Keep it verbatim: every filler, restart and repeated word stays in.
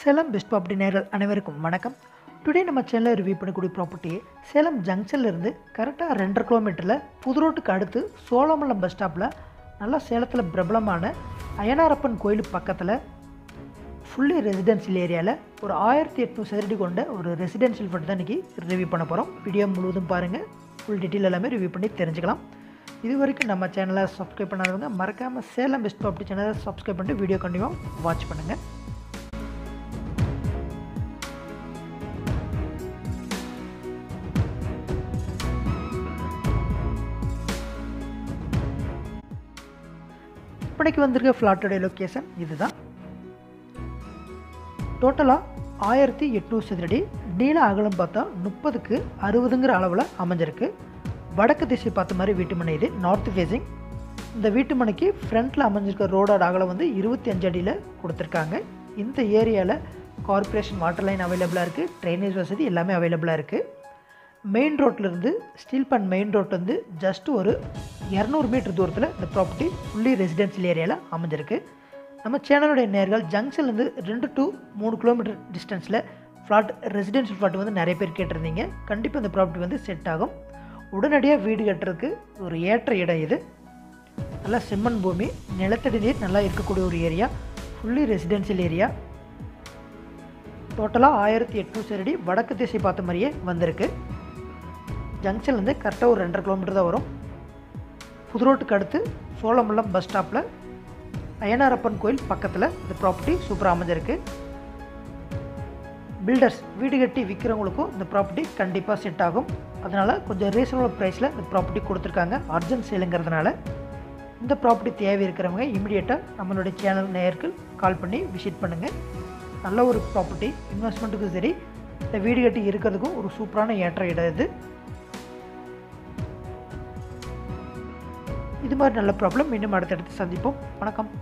Salem best property நேயர்கள் அனைவருக்கும் வணக்கம். டுடே நம்ம சேனலில் ரிவ்யூ பண்ணக்கூடிய ப்ராப்பர்ட்டி சேலம் ஜங்ஷன்லேருந்து கரெக்டாக ரெண்டரை கிலோமீட்டரில் புது ரோட்டுக்கு அடுத்து சோழமலம் பஸ் ஸ்டாப்பில் நல்லா சேலத்தில் பிரபலமான அய்யனாரப்பன் கோயில் பக்கத்தில் ஃபுல்லி ரெசிடென்ஷியல் ஏரியாவில் ஒரு ஆயிரத்தி எட்நூறு சதுரடி கொண்ட ஒரு ரெசிடென்ஷியல் ஃப்ளாட் தான் இன்றைக்கி ரிவ்யூ பண்ண போகிறோம். வீடியோ முழுவதும் பாருங்கள், ஃபுல் டீட்டெயில் எல்லாமே ரிவ்யூ பண்ணி தெரிஞ்சுக்கலாம். இது வரைக்கும் நம்ம சேனலை சப்ஸ்கிரைப் பண்ணாதவங்க மறக்காமல் சேலம் பெஸ்ட் ப்ராப்பர்ட்டி சேனலை சப்ஸ்கிரைப் பண்ணிட்டு வீடியோ கண்டிப்பாக வாட்ச் பண்ணுங்கள். இப்போதைக்கு வந்திருக்க ஃப்ளாட்டோடைய லொக்கேஷன் இதுதான். டோட்டலாக ஆயிரத்தி எட்நூறு சதுரடி, நீள அகலம் பார்த்தா முப்பதுக்கு அறுபதுங்கிற அளவில் அமைஞ்சிருக்கு. வடக்கு திசை பார்த்த மாதிரி வீட்டு மனை, இது நார்த் ஃபேஸிங். இந்த வீட்டு மனைக்கு ஃப்ரண்ட்டில் அமைஞ்சிருக்க ரோடோட அகலம் வந்து இருபத்தி அஞ்சு அடியில் கொடுத்துருக்காங்க. இந்த ஏரியாவில் கார்பரேஷன் வாட்டர் லைன் அவைலபிளாக இருக்குது, ட்ரைனேஜ் வசதி எல்லாமே அவைலபிளாக இருக்குது. மெயின் ரோட்லேருந்து ஸ்டீல் பண்ட் மெயின் ரோட் வந்து ஜஸ்ட் ஒரு இரநூறு மீட்டர் தூரத்தில் இந்த ப்ராப்பர்ட்டி ஃபுல்லி ரெசிடென்ஷியல் ஏரியாவில் அமைஞ்சிருக்கு. நம்ம சேனலுடைய நேர்கள் ஜங்ஷன்லேருந்து ரெண்டு டு மூணு கிலோமீட்டர் டிஸ்டன்ஸில் ஃப்ளாட் ரெசிடென்ஷியல் ஃப்ளாட் வந்து நிறைய பேர் கேட்டிருந்தீங்க. கண்டிப்பாக இந்த ப்ராப்பர்ட்டி வந்து செட் ஆகும். உடனடியாக வீடு கட்டுறதுக்கு ஒரு ஏற்ற இடம் இது. நல்லா செம்மண் பூமி, நிலத்தடி நீர் நல்லா இருக்கக்கூடிய ஒரு ஏரியா, ஃபுல்லி ரெசிடென்ஷியல் ஏரியா. டோட்டலாக ஆயிரத்தி எட்நூறு சதுரடி, வடக்கு திசை பார்த்த மாதிரியே வந்திருக்கு. ஜங்ஷன்லேருந்து கரெக்டாக ஒரு ரெண்டரை கிலோமீட்டர் தான் வரும். புது ரோட்டுக்கு அடுத்து சோழமல்லம் பஸ் ஸ்டாப்பில் அய்யனாரப்பன் கோயில் பக்கத்தில் இந்த ப்ராப்பர்ட்டி சூப்பராக அமைஞ்சிருக்கு. பில்டர்ஸ் வீடு கட்டி விற்கிறவங்களுக்கும் இந்த ப்ராப்பர்ட்டி கண்டிப்பாக செட் ஆகும். அதனால் கொஞ்சம் ரீசனபிள் ப்ரைஸில் இந்த ப்ராப்பர்ட்டி கொடுத்துருக்காங்க. அர்ஜென்ட் சேலுங்கிறதுனால இந்த ப்ராப்பர்ட்டி தேவை இருக்கிறவங்க இமீடியட்டாக நம்மளுடைய சேனல் நேயர்கள் கால் பண்ணி விசிட் பண்ணுங்கள். நல்ல ஒரு ப்ராப்பர்ட்டி, இன்வெஸ்ட்மெண்ட்டுக்கும் சரி, இந்த வீடு கட்டி இருக்கிறதுக்கும் ஒரு சூப்பரான ஏற்ற இடம் இது. இது மாதிரி நல்ல ப்ராப்ளம் மீண்டும் அடுத்தடுத்து சந்திப்போம். வணக்கம்.